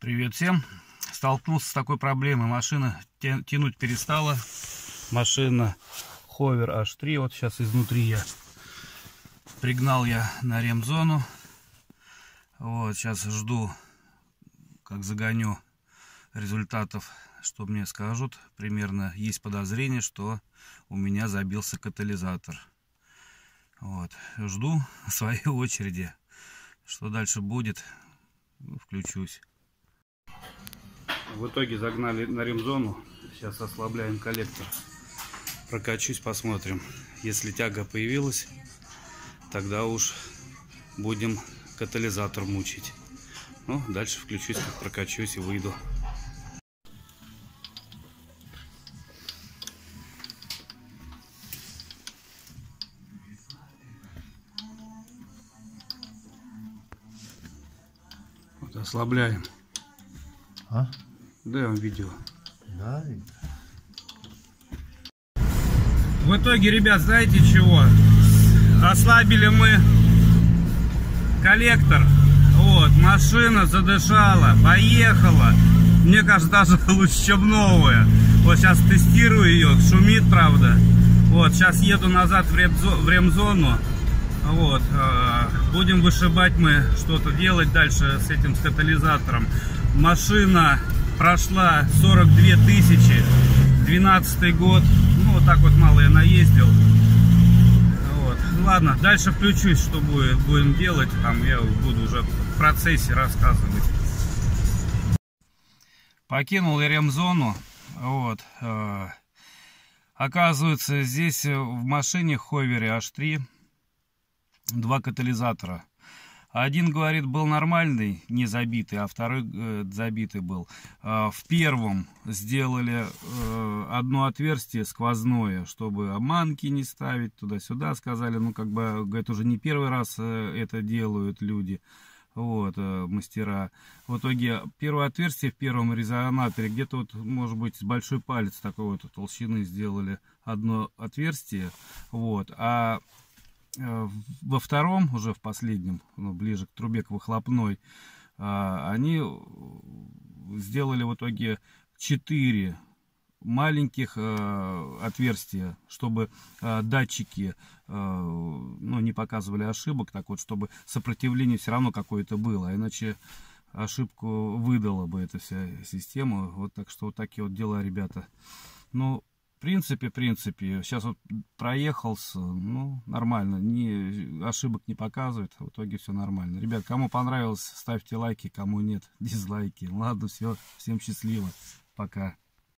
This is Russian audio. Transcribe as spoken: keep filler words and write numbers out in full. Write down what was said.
Привет всем! Столкнулся с такой проблемой. Машина тянуть перестала. Машина Hover эйч три. Вот сейчас изнутри я пригнал я на ремзону. Вот сейчас жду, как загоню результатов, что мне скажут. Примерно есть подозрение, что у меня забился катализатор. Вот. Жду своей очереди. Что дальше будет, включусь. В итоге загнали на ремзону. Сейчас ослабляем коллектор. Прокачусь, посмотрим. Если тяга появилась, тогда уж будем катализатор мучить. Ну, дальше включусь, как прокачусь и выйду. Вот ослабляем. А? Да, вам видео. Да. В итоге, ребят, знаете чего? Ослабили мы коллектор. Вот, машина задышала, поехала. Мне кажется, даже лучше, чем новая. Вот сейчас тестирую ее, шумит, правда. Вот, сейчас еду назад в ремзону. Вот, будем вышибать мы что-то делать дальше с этим, с катализатором. Машина прошла сорок две тысячи, двенадцатый год. Ну, вот так вот мало я наездил. Вот. Ладно, дальше включусь, что будет, будем делать. Там я буду уже в процессе рассказывать. Покинул я ремзону. Вот. Оказывается, здесь в машине Hover эйч три два катализатора. Один, говорит, был нормальный, не забитый, а второй э, забитый был. Э, в первом сделали э, одно отверстие сквозное, чтобы обманки не ставить туда-сюда. Сказали, ну, как бы, говорит, уже не первый раз э, это делают люди, вот, э, мастера. В итоге первое отверстие в первом резонаторе, где-то вот, может быть, с большой палец такой вот толщины сделали одно отверстие, вот, а во втором, уже в последнем, ну, ближе к трубе, к выхлопной, они сделали в итоге четыре маленьких отверстия, чтобы датчики, ну, не показывали ошибок, так вот, чтобы сопротивление все равно какое-то было, иначе ошибку выдала бы эта вся система. Вот, так что вот такие вот дела, ребята. Ну, В принципе, в принципе, сейчас вот проехался, ну, нормально, не, ошибок не показывает, в итоге все нормально. Ребят, кому понравилось, ставьте лайки, кому нет, дизлайки. Ладно, все, всем счастливо, пока.